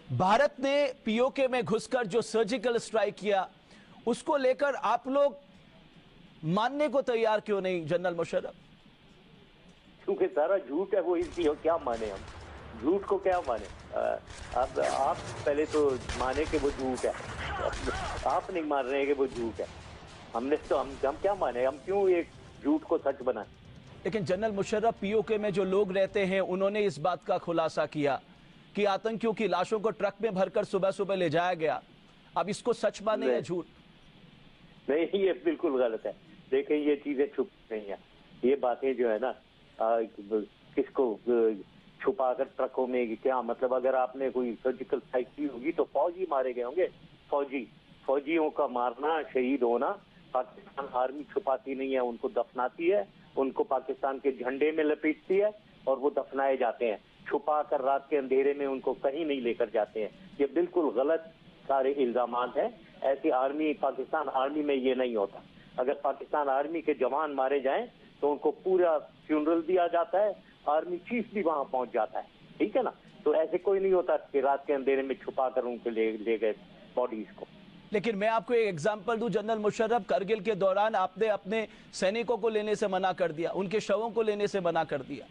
भारत ने पीओके में घुसकर जो सर्जिकल स्ट्राइक किया, उसको लेकर आप लोग मानने को तैयार क्यों नहीं जनरल मुशर्रफ? क्योंकि सारा झूठ है वो, इसलिए क्या माने हम? झूठ को क्या माने? अब आप पहले तो माने कि वो झूठ है। आप नहीं मान रहे हैं कि वो झूठ है। हमने तो हम क्या माने? हम क्यों एक झूठ को सच बनाए? लेकिन जनरल मुशर्रफ, पीओके में जो लोग रहते हैं उन्होंने इस बात का खुलासा किया कि आतंकियों की लाशों को ट्रक में भरकर सुबह सुबह ले जाया गया। अब इसको सच माने या झूठ? नहीं, ये बिल्कुल गलत है। देखिए, ये चीजें छुप नहीं है। ये बातें जो है ना, किसको छुपाकर ट्रकों में, क्या मतलब? अगर आपने कोई सर्जिकल स्ट्राइक की होगी तो फौजी मारे गए होंगे। फौजियों का मारना, शहीद होना, पाकिस्तान आर्मी छुपाती नहीं है, उनको दफनाती है, उनको पाकिस्तान के झंडे में लपेटती है और वो दफनाए जाते हैं। छुपा कर रात के अंधेरे में उनको कहीं नहीं लेकर जाते हैं। ये बिल्कुल गलत सारे इल्जामात हैं। ऐसी आर्मी, पाकिस्तान आर्मी में ये नहीं होता। अगर पाकिस्तान आर्मी के जवान मारे जाएं तो उनको पूरा फ्यूनरल दिया जाता है, आर्मी चीफ भी वहां पहुंच जाता है, ठीक है ना? तो ऐसे कोई नहीं होता कि रात के अंधेरे में छुपा कर उनको ले गए बॉडीज को। लेकिन मैं आपको एक एग्जांपल दूं जनरल मुशर्रफ, करगिल के दौरान आपने अपने सैनिकों को लेने से मना कर दिया, उनके शवों को लेने से मना कर दिया।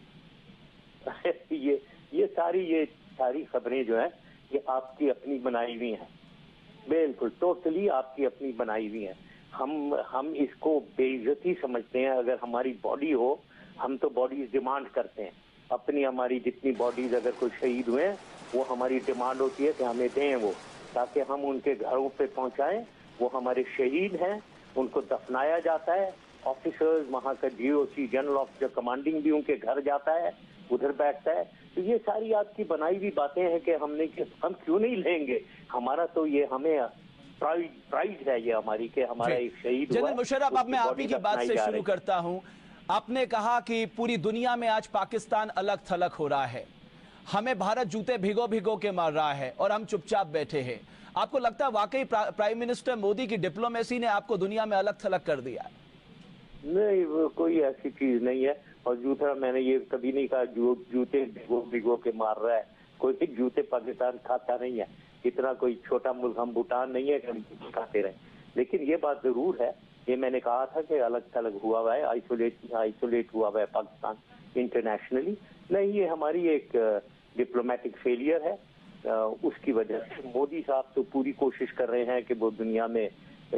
ये सारी खबरें जो है ये आपकी अपनी बनाई हुई हैं, बिल्कुल टोटली आपकी अपनी बनाई हुई हैं। हम इसको बेइज्जती समझते हैं। अगर हमारी बॉडी हो, हम तो बॉडीज डिमांड करते हैं अपनी। हमारी जितनी बॉडीज, अगर कोई शहीद हुए हैं, वो हमारी डिमांड होती है कि हमें दें वो, ताकि हम उनके घरों पे पहुंचाएं। वो हमारे शहीद हैं, उनको दफनाया जाता है। ऑफिसर्स, वहां का जीओसी, जनरल ऑफिसर कमांडिंग भी उनके घर जाता है, उधर बैठता है। तो ये सारी आपकी बनाई हुई बातें हैं कि हम क्यों नहीं लेंगे? हमारा तो ये, हमें प्राइड है ये हमारी कि हमारा एक शहीद हुआ। जनरल मुशर्रफ, अब मैं आप ही की बात से शुरू करता हूं। आपने कहा कि पूरी दुनिया में आज पाकिस्तान अलग थलग हो रहा है, हमें भारत जूते भिगो भिगो के मार रहा है और हम चुपचाप बैठे हैं। आपको लगता है वाकई प्राइम मिनिस्टर मोदी की डिप्लोमेसी ने आपको दुनिया में अलग थलग कर दिया? नहीं, वो कोई ऐसी चीज नहीं है। और जूता, मैंने ये कभी नहीं कहा जूते भिगो भिगो के मार रहा है। कोई जूते पाकिस्तान खाता नहीं है। इतना कोई छोटा मुल्क, हम भूटान नहीं है कि हम खाते रहे। लेकिन ये बात जरूर है, ये मैंने कहा था कि अलग थलग हुआ हुआ है, आइसोलेट हुआ हुआ है पाकिस्तान इंटरनेशनली। नहीं, ये हमारी एक डिप्लोमेटिक फेलियर है। उसकी वजह से मोदी साहब तो पूरी कोशिश कर रहे हैं कि वो दुनिया में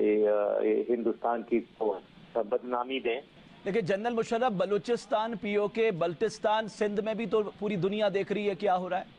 हिंदुस्तान की बदनामी दें। लेकिन जनरल मुशर्रफ, बलूचिस्तान, पीओके, बल्टिस्तान, सिंध में भी तो पूरी दुनिया देख रही है क्या हो रहा है।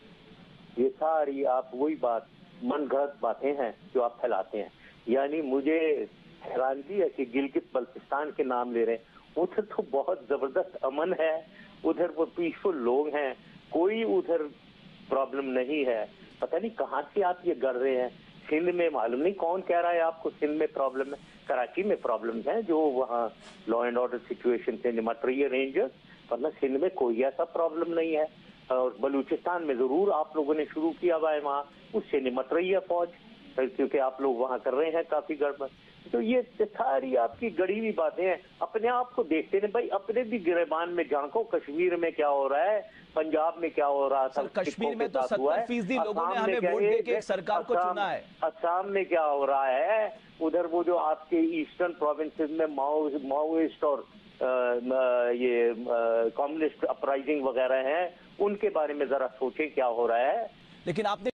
ये सारी आप वही बात, मनगढ़ंत बातें हैं जो आप फैलाते हैं। यानी मुझे हैरानगी है कि गिलगित बल्तिस्तान के नाम ले रहे हैं। उधर तो बहुत जबरदस्त अमन है, उधर वो पीसफुल लोग हैं, कोई उधर प्रॉब्लम नहीं है। पता नहीं कहाँ से आप ये गढ़ रहे हैं। सिंध में मालूम नहीं कौन कह रहा है आपको सिंध में प्रॉब्लम है। कराची में प्रॉब्लम है, जो वहाँ लॉ एंड ऑर्डर सिचुएशन से निपट रही है रेंजर्स, वरना सिंध में कोई ऐसा प्रॉब्लम नहीं है। और बलूचिस्तान में जरूर आप लोगों ने शुरू किया हुआ है, वहाँ उससे निपट रही है फौज, क्योंकि आप लोग वहाँ कर रहे हैं काफी गड़बड़। तो ये सारी आपकी गढ़ी हुई बातें हैं। अपने आप को देखते नहीं भाई, अपने भी गिरेबान में झांको। कश्मीर में क्या हो रहा है, पंजाब में क्या हो रहा था, कश्मीर में तो 70% लोगों ने हमें वोट देके एक सरकार को चुना है। असम में क्या हो रहा है, उधर वो जो आपके ईस्टर्न प्रोविंसेस में माओइस्ट और ये कम्युनिस्ट अपराइजिंग वगैरह हैं, उनके बारे में जरा सोचें क्या हो रहा है। लेकिन आपने